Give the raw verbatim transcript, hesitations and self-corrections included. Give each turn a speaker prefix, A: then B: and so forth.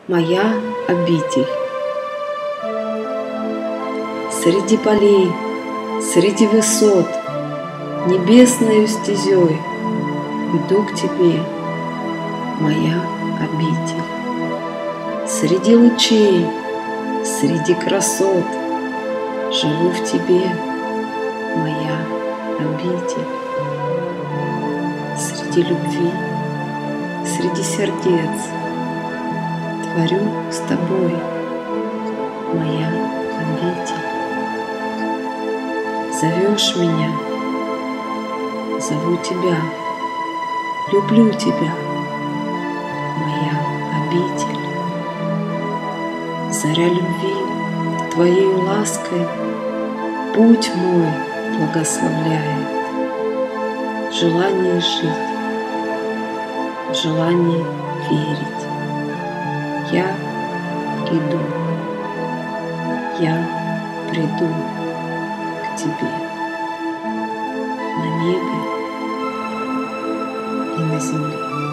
A: моя обитель. Среди полей, среди высот, небесною стезей иду к тебе, моя обитель. Среди лучей, среди красот живу в тебе, моя обитель. Среди любви, среди сердец творю с тобой, моя обитель. Зовешь меня, зову тебя, люблю тебя, моя обитель. Заря любви твоей лаской путь мой благословляет. Желание жить, желание верить. Я иду, я приду к тебе на небе и на земле.